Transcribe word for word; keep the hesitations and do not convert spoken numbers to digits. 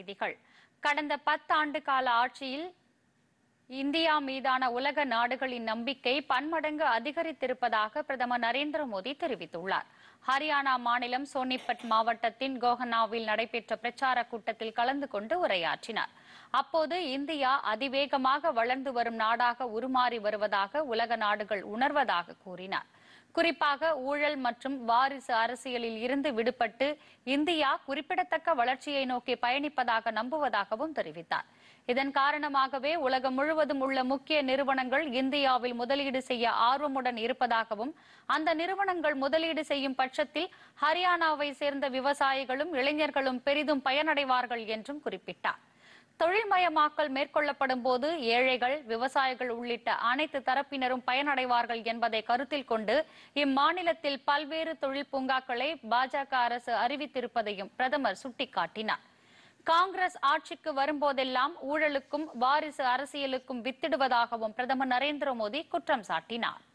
செய்திகள். கடந்த பத்தாண்டு கால ஆட்சியில் இந்தியா மீதான உலக நாடுகளின் நம்பிக்கை பன்மடங்கு அதிகரித்திருப்பதாக பிரதமர் நரேந்திர மோடி தெரிவித்துள்ளார். ஹரியானா மாநிலம் சோனிபட் மாவட்டத்தின் கோஹனாவில் நடைபெற்ற பிரச்சார கூட்டத்தில் கலந்து கொண்டு உரையாற்றினார். அப்போது இந்தியா அதிவேகமாக வளர்ந்து வரும் நாடாக உருமாறி வருவதாக உலக நாடுகள் உணர்வதாக கூறினார். குறிப்பாக ஊழல் மற்றும் வாரிசு அரசியலில் இருந்து விடுபட்டு இந்தியா குறிப்பிடத்தக்க வளர்ச்சியை நோக்கி பயணிப்பதாக நம்புவதாகவும் தெரிவித்தார். இதன் காரணமாகவே உலகம் முழுவதும் உள்ள முக்கிய நிறுவனங்கள் இந்தியாவில் முதலீடு செய்ய ஆர்வமுடன் இருப்பதாகவும், அந்த நிறுவனங்கள் முதலீடு செய்யும் பட்சத்தில் ஹரியானாவை சேர்ந்த விவசாயிகளும் இளைஞர்களும் பெரிதும் பயனடைவார்கள் என்றும் குறிப்பிட்டார். தொழில்மயமாக்கல் மேற்கொள்ளப்படும் போது ஏழைகள், விவசாயிகள் உள்ளிட்ட அனைத்து தரப்பினரும் பயனடைவார்கள் என்பதை கருத்தில் கொண்டு இம்மாநிலத்தில் பல்வேறு தொழில் பூங்காக்களை பாஜக அரசு அறிவித்திருப்பதையும் பிரதமர் சுட்டிக்காட்டினார். காங்கிரஸ் ஆட்சிக்கு வரும்போதெல்லாம் ஊழலுக்கும் வாரிசு அரசியலுக்கும் வித்திடுவதாகவும் பிரதமர் நரேந்திர மோடி குற்றம் சாட்டினார்.